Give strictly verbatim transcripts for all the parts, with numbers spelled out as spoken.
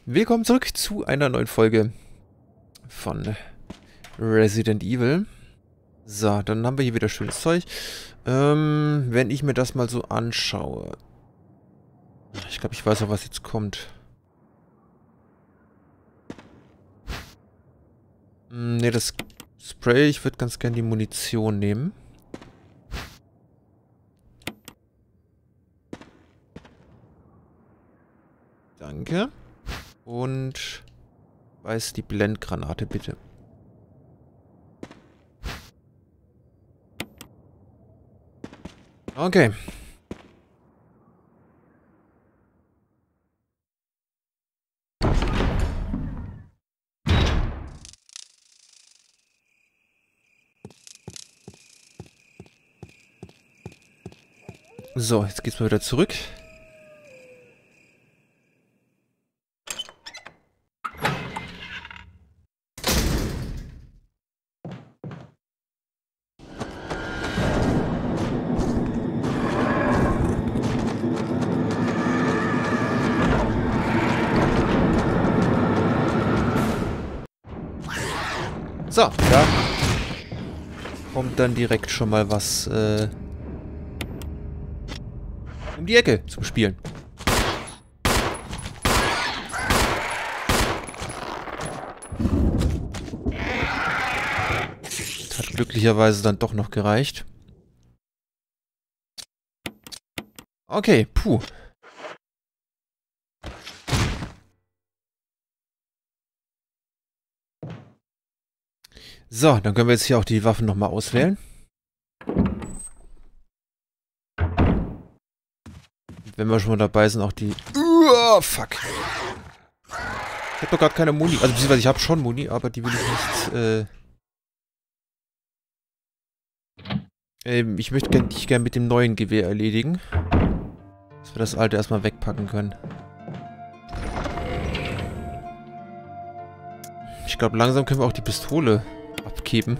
Willkommen zurück zu einer neuen Folge von Resident Evil. So, dann haben wir hier wieder schönes Zeug. Ähm, wenn ich mir das mal so anschaue. Ich glaube, ich weiß auch, was jetzt kommt. Hm, ne, das Spray, ich würde ganz gerne die Munition nehmen. Danke. Und weiß die Blendgranate bitte. Okay. So, jetzt geht's mal wieder zurück. So, da kommt dann direkt schon mal was äh, um die Ecke zum Spielen. Das hat glücklicherweise dann doch noch gereicht. Okay, puh. So, dann können wir jetzt hier auch die Waffen nochmal auswählen. Wenn wir schon mal dabei sind, auch die... Oh, fuck. Ich hab doch gerade keine Muni. Also, beziehungsweise ich habe schon Muni, aber die will ich nicht... Äh ähm, ich möchte gern, dich gerne mit dem neuen Gewehr erledigen. Dass wir das alte erstmal wegpacken können. Ich glaube, langsam können wir auch die Pistole abgeben.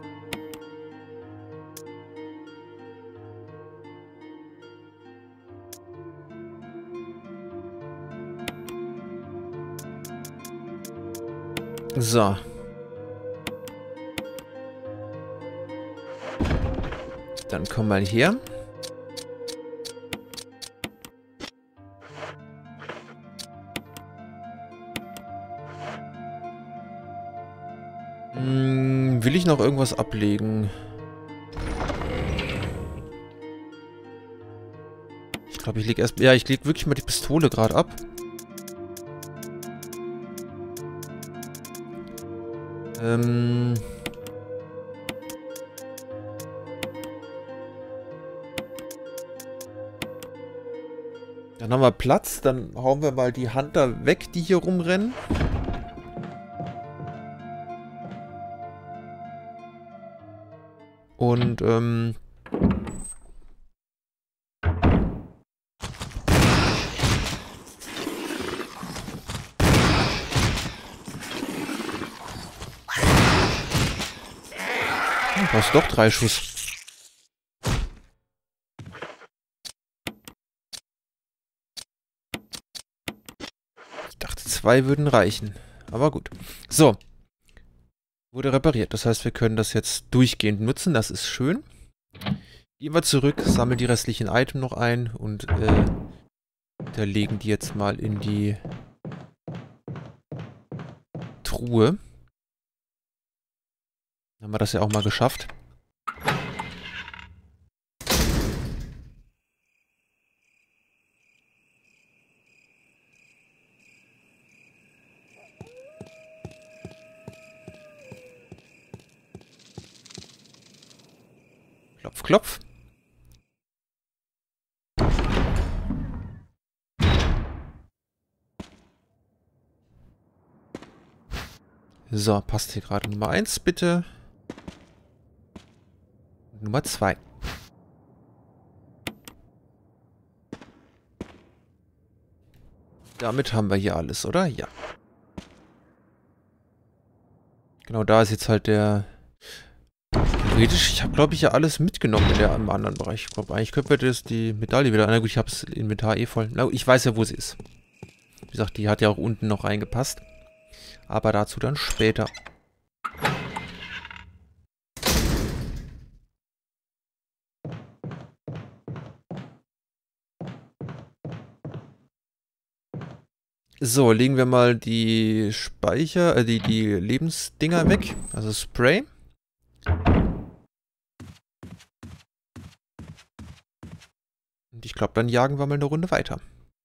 So. Dann komm mal her. Hm, will ich noch irgendwas ablegen? Ich glaube, ich lege erst... Ja, ich lege wirklich mal die Pistole gerade ab. Ähm... Dann haben wir Platz. Dann hauen wir mal die Hunter weg, die hier rumrennen. Und, ähm... Du brauchst doch drei Schuss. Ich dachte, zwei würden reichen. Aber gut. So. Wurde repariert. Das heißt, wir können das jetzt durchgehend nutzen. Das ist schön. Gehen wir zurück, sammeln die restlichen Items noch ein und äh, hinterlegen die jetzt mal in die Truhe. Dann haben wir das ja auch mal geschafft. Klopf, klopf. So, passt hier gerade Nummer eins, bitte. Nummer zwei. Damit haben wir hier alles, oder? Ja. Genau, da ist jetzt halt der... Theoretisch, ich habe, glaube ich, ja alles mitgenommen in der, im anderen Bereich. Ich glaube, eigentlich könnten wir das, die Medaille wieder... Na gut, ich habe das Inventar eh voll. Na, ich weiß ja, wo sie ist. Wie gesagt, die hat ja auch unten noch reingepasst. Aber dazu dann später. So, legen wir mal die Speicher, äh, die, die Lebensdinger weg. Also Spray. Und ich glaube, dann jagen wir mal eine Runde weiter.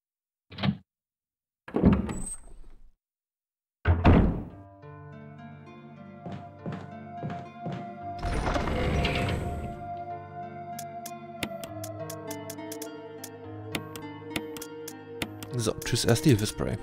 So, tschüss, erste Hilfespray.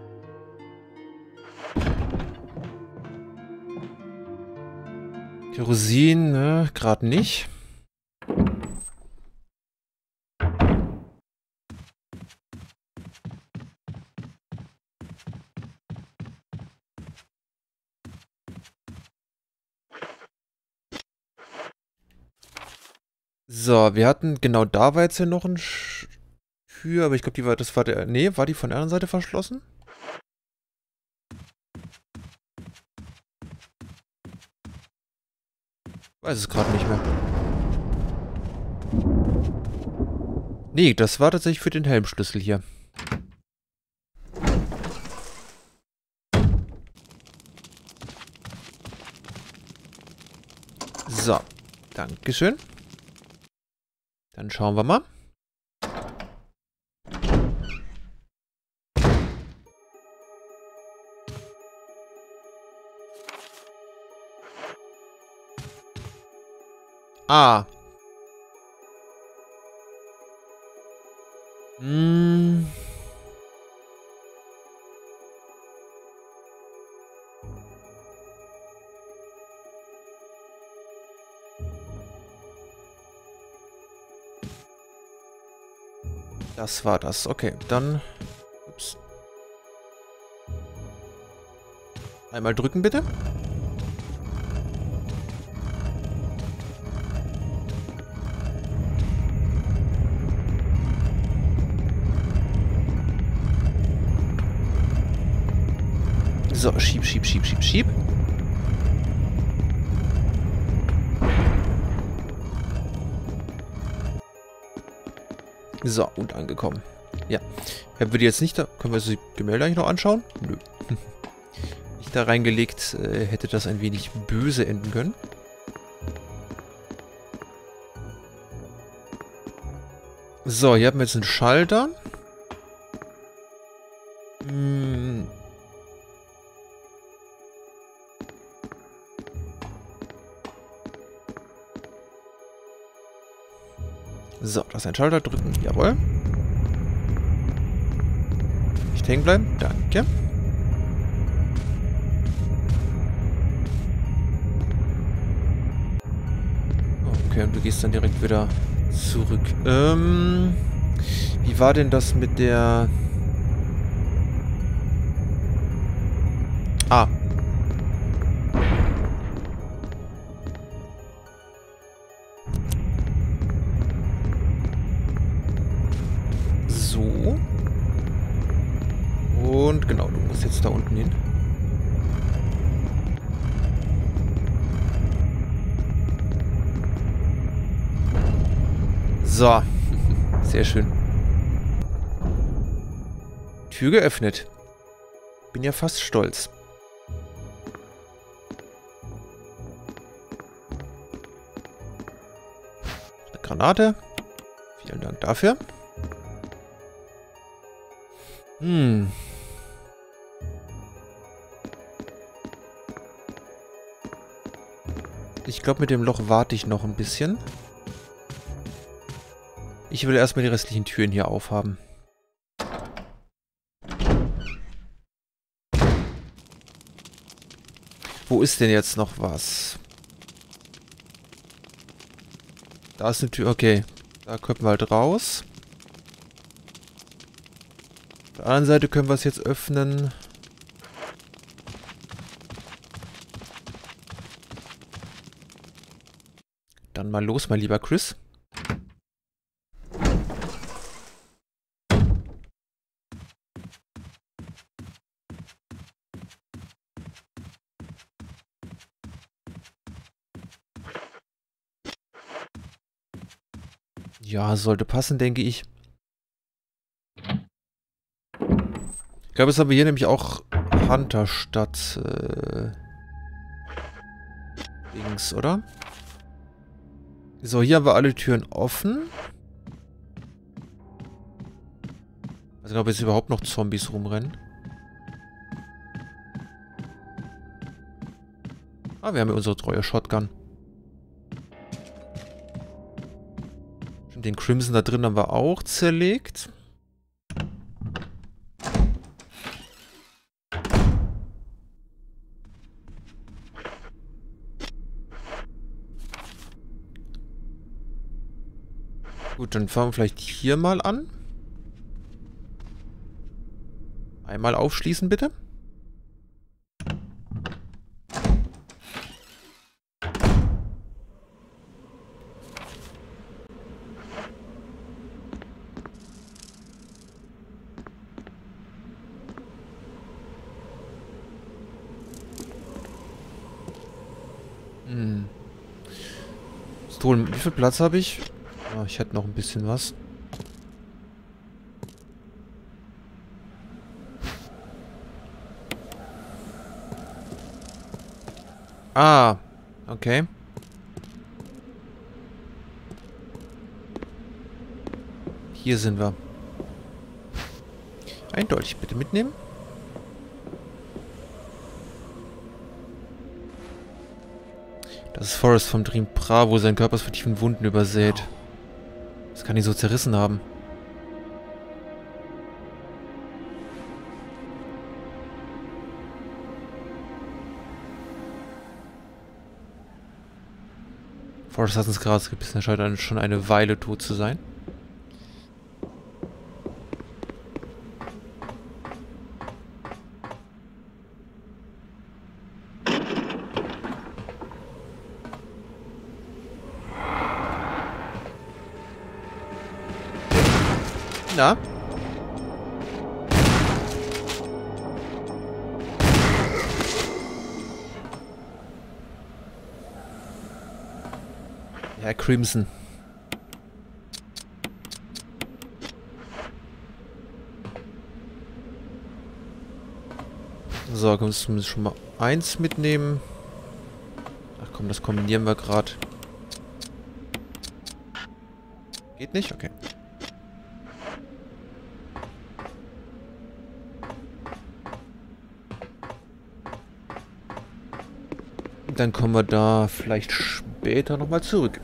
Kerosin, ne, gerade nicht. So, wir hatten, genau da war jetzt ja noch ein Sch Tür, aber ich glaube, die war, das war der, nee, war die von der anderen Seite verschlossen? Weiß es gerade nicht mehr. Nee, das war tatsächlich für den Helmschlüssel hier. So, Dankeschön. Dann schauen wir mal. Ah. Hm. Das war das. Okay, dann... Ups. Einmal drücken, bitte. So, schieb, schieb, schieb, schieb, schieb. So, und angekommen. Ja. Hätten wir die jetzt nicht da... Können wir uns die Gemälde eigentlich noch anschauen? Nö. Nicht da reingelegt, äh, hätte das ein wenig böse enden können. So, hier haben wir jetzt einen Schalter. Hm. So, das ist ein Schalter drücken. Jawohl. Nicht hängen bleiben. Danke. Okay, und du gehst dann direkt wieder zurück. Ähm, wie war denn das mit der... Ah. So. Und genau, du musst jetzt da unten hin. So. Sehr schön. Tür geöffnet. Bin ja fast stolz. Eine Granate. Vielen Dank dafür. Hm. Ich glaube, mit dem Loch warte ich noch ein bisschen. Ich will erstmal die restlichen Türen hier aufhaben. Wo ist denn jetzt noch was? Da ist eine Tür. Okay. Da können wir halt raus. Auf der anderen Seite können wir es jetzt öffnen. Dann mal los, mein lieber Chris. Ja, sollte passen, denke ich. Ich glaube, jetzt haben wir hier nämlich auch Hunter statt äh, Dings, oder? So, hier haben wir alle Türen offen. Also, ob jetzt überhaupt noch Zombies rumrennen. Ah, wir haben ja unsere treue Shotgun. Den Crimson da drin haben wir auch zerlegt. Gut, dann fangen wir vielleicht hier mal an. Einmal aufschließen, bitte. Hm. Pistolen. Wie viel Platz habe ich? Oh, ich hätte noch ein bisschen was. Ah, okay. Hier sind wir. Eindeutig, bitte mitnehmen. Das ist Forrest vom Dream Bravo. Sein Körper ist von tiefen Wunden übersät. Das kann ihn so zerrissen haben. Forrest hat ins Gras gebissen. Er scheint schon eine Weile tot zu sein. Na? Ja, Crimson. So, können wir zumindest schon mal eins mitnehmen. Ach komm, das kombinieren wir gerade. Geht nicht? Okay. Dann kommen wir da vielleicht später nochmal zurück.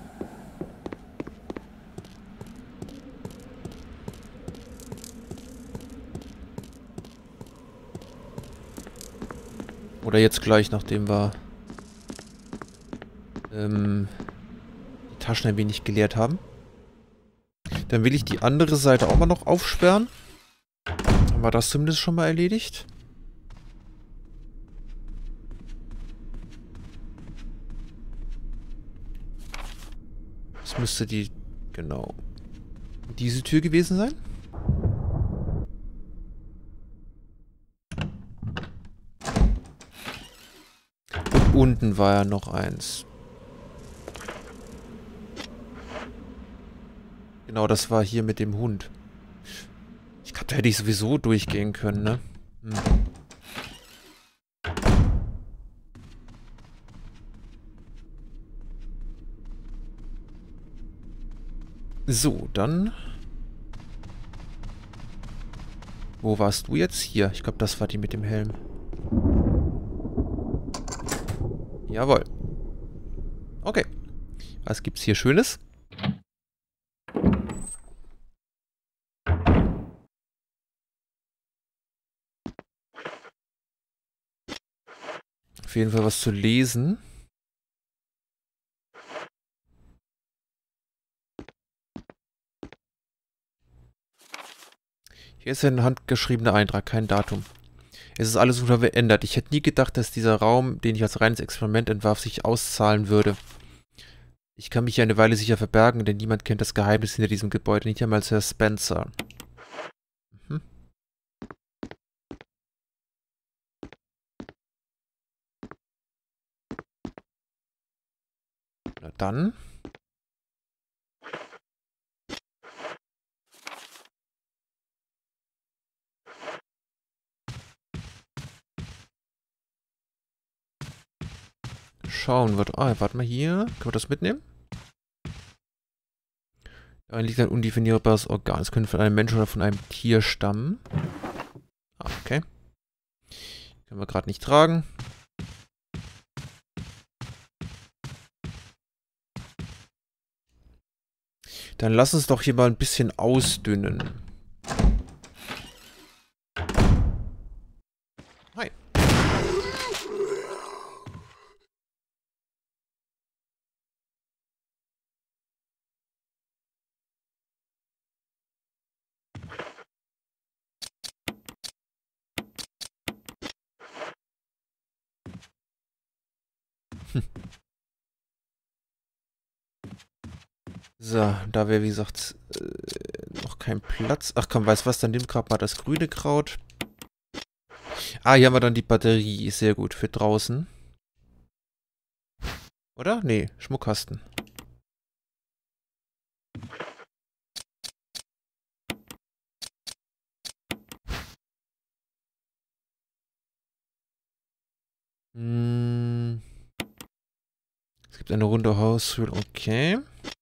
Oder jetzt gleich, nachdem wir ähm, die Taschen ein wenig geleert haben. Dann will ich die andere Seite auch mal noch aufsperren. Haben wir das zumindest schon mal erledigt? Das müsste die, genau, diese Tür gewesen sein. Und unten war ja noch eins. Genau, das war hier mit dem Hund. Ich glaube, da hätte ich sowieso durchgehen können, ne? Hm. So, dann... Wo warst du jetzt? Hier. Ich glaube, das war die mit dem Helm. Jawohl. Okay. Was gibt's hier Schönes? Auf jeden Fall was zu lesen. Hier ist ein handgeschriebener Eintrag, kein Datum. Es ist alles unverändert. Ich hätte nie gedacht, dass dieser Raum, den ich als reines Experiment entwarf, sich auszahlen würde. Ich kann mich hier eine Weile sicher verbergen, denn niemand kennt das Geheimnis hinter diesem Gebäude, nicht einmal Sir Spencer. Mhm. Na dann. schauen wird. Ah, warte mal hier. Können wir das mitnehmen? Darin liegt ein undefinierbares Organ. Es könnte von einem Menschen oder von einem Tier stammen. Ah, okay. Können wir gerade nicht tragen. Dann lass uns doch hier mal ein bisschen ausdünnen. Hi. Hm. So, da wäre wie gesagt äh, noch kein Platz. Ach komm, weißt du was, dann nimm gerade mal das grüne Kraut. Ah, hier haben wir dann die Batterie. Sehr gut, für draußen. Oder? Nee, Schmuckkasten. Hm. Es gibt eine runde Haustür, okay.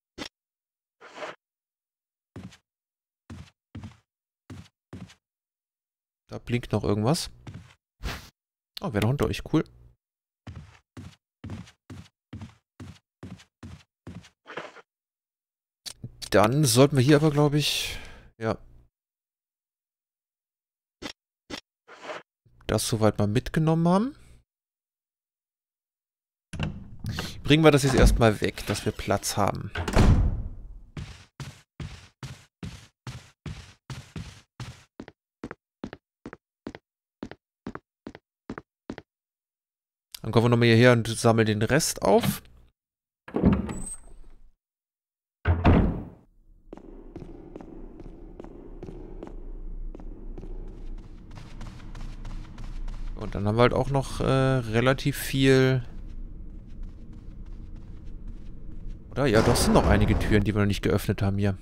Da blinkt noch irgendwas. Oh, wäre noch ein Dolch, cool. Dann sollten wir hier aber, glaube ich, ja, das soweit mal mitgenommen haben. Bringen wir das jetzt erstmal weg, dass wir Platz haben. Dann kommen wir nochmal hierher und sammeln den Rest auf. Und dann haben wir halt auch noch äh, relativ viel... Oder? Ja, doch sind noch einige Türen, die wir noch nicht geöffnet haben hier.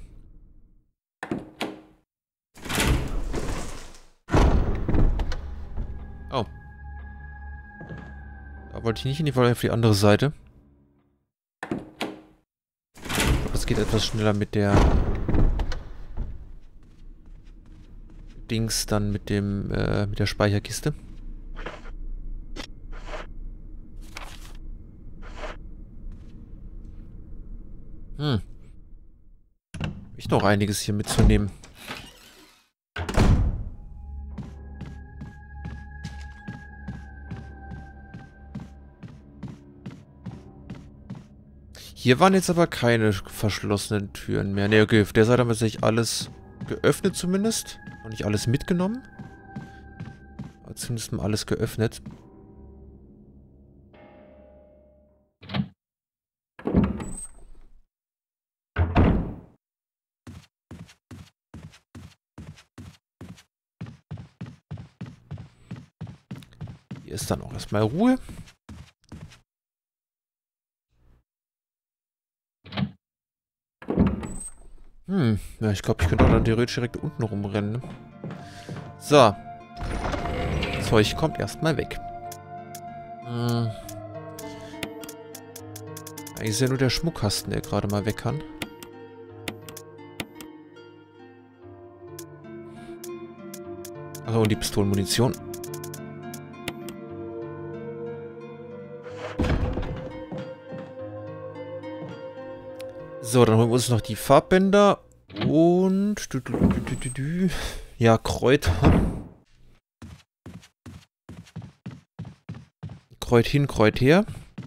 Oh. Da wollte ich nicht hin, ich wollte auf die andere Seite. Ich glaube, das geht etwas schneller mit der... Dings dann mit dem, äh, mit der Speicherkiste. Hm. Ich noch einiges hier mitzunehmen. Hier waren jetzt aber keine verschlossenen Türen mehr. Ne, okay, auf der Seite haben wir tatsächlich alles geöffnet zumindest. Noch nicht alles mitgenommen. Aber zumindest mal alles geöffnet. Hier ist dann auch erstmal Ruhe. Hm, ja, ich glaube, ich könnte auch dann theoretisch direkt unten rumrennen. So. Zeug kommt erstmal weg. Hm. Eigentlich ist ja nur der Schmuckkasten, der gerade mal weg kann. Achso, und die Pistolenmunition. So, dann holen wir uns noch die Farbbänder und du, du, du, du, du, du. Ja, Kräuter. Kreut hin, Kreut her.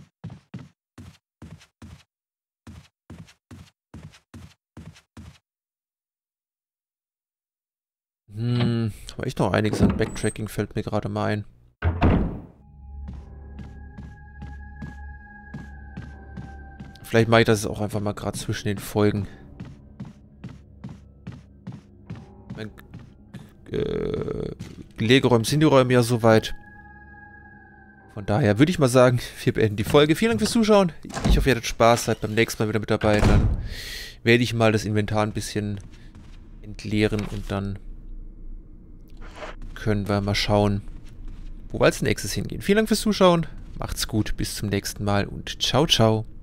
Hm, aber echt noch einiges an Backtracking fällt mir gerade mal ein. Vielleicht mache ich das auch einfach mal gerade zwischen den Folgen. Mein äh, Legeräume sind die Räume ja soweit. Von daher würde ich mal sagen, wir beenden die Folge. Vielen Dank fürs Zuschauen. Ich hoffe, ihr hattet Spaß, seid beim nächsten Mal wieder mit dabei. Dann werde ich mal das Inventar ein bisschen entleeren und dann können wir mal schauen, wo wir als nächstes hingehen. Vielen Dank fürs Zuschauen. Macht's gut, bis zum nächsten Mal und ciao, ciao.